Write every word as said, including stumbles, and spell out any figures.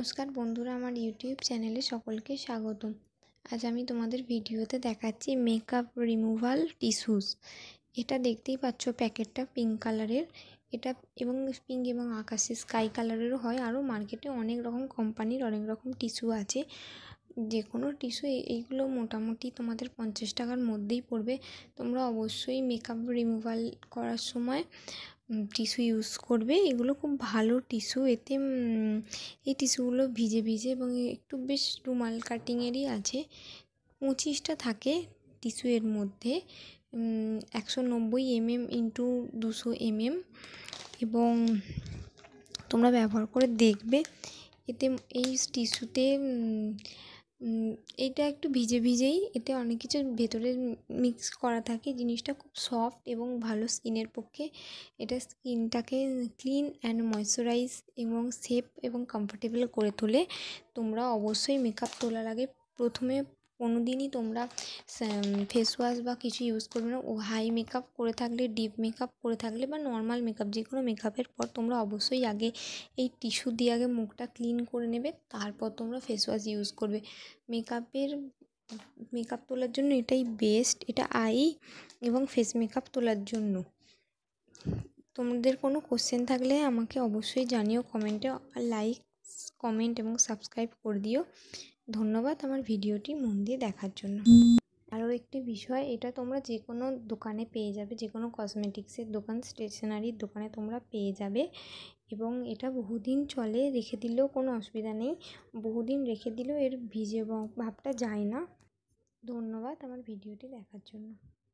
নমস্কার বন্ধুরা, আমার ইউটিউব চ্যানেলে সকলকে স্বাগতম। আজ আমি তোমাদের ভিডিওতে দেখাচ্ছি মেকআপ রিমুভাল টিস্যুস। এটা দেখতেই পাচ্ছ, প্যাকেটটা পিঙ্ক কালারের। এটা এবং পিঙ্ক এবং আকাশি স্কাই কালারেরও হয়। আরও মার্কেটে অনেক রকম কোম্পানির অনেক রকম টিস্যু আছে। যে কোনো টিস্যু এইগুলো মোটামুটি তোমাদের পঞ্চাশ টাকার মধ্যেই পড়বে। তোমরা অবশ্যই মেকআপ রিমুভাল করার সময় টিস্যু ইউজ করবে। এগুলো খুব ভালো টিস্যু। এতে এই টিস্যুগুলো ভিজে ভিজে এবং একটু বেশ রুমাল কাটিংয়েরই আছে। পঁচিশটা থাকে টিস্যু এর মধ্যে, একশো নব্বই এমএম ইন্টু দুশো এমএম, এবং তোমরা ব্যবহার করে দেখবে। এতে এই টিস্যুতে এইটা একটু ভিজে ভিজেই, এতে অনেক কিছু ভেতরে মিক্স করা থাকে। জিনিসটা খুব সফট এবং ভালো স্কিনের পক্ষে। এটা স্কিনটাকে ক্লিন অ্যান্ড ময়েশ্চারাইজ এবং সেফ এবং কমফোর্টেবল করে তোলে। তোমরা অবশ্যই মেকআপ তোলার আগে প্রথমে কোনো দিনই তোমরা ফেস ওয়াশ বা কিছু ইউজ করবে না। ও হাই মেকআপ করে থাকলে, ডিপ মেকআপ করে থাকলে বা নর্মাল মেকআপ, যে কোনো মেকআপের পর তোমরা অবশ্যই আগে এই টিস্যু দিয়ে আগে মুখটা ক্লিন করে নেবে, তারপর তোমরা ফেস ওয়াশ ইউজ করবে। মেকআপের মেকআপ তোলার জন্য এটাই বেস্ট। এটা আই এবং ফেস মেকআপ তোলার জন্য। তোমাদের কোনো কোশ্চেন থাকলে আমাকে অবশ্যই জানিও কমেন্টে। লাইক, কমেন্ট এবং সাবস্ক্রাইব করে দিও। ধন্যবাদ আমার ভিডিওটি মন দিয়ে দেখার জন্য। আরও একটি বিষয়, এটা তোমরা যে কোনো দোকানে পেয়ে যাবে, যে কোনো কসমেটিক্সের দোকান, স্টেশনারির দোকানে তোমরা পেয়ে যাবে। এবং এটা বহুদিন চলে, রেখে দিলেও কোনো অসুবিধা নেই। বহুদিন রেখে দিলেও এর ভিজে ভাবটা যায় না। ধন্যবাদ আমার ভিডিওটি দেখার জন্য।